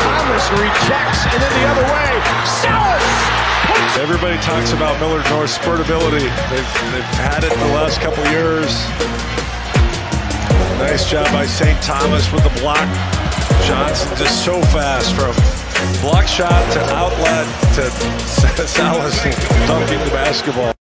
Thomas rejects, and then the other way. Sallis! Everybody talks about Millard North's spurtability. They've had it the last couple years. Nice job by St. Thomas with the block. Johnson just so fast from block shot to outlet to Sallis dunking the basketball.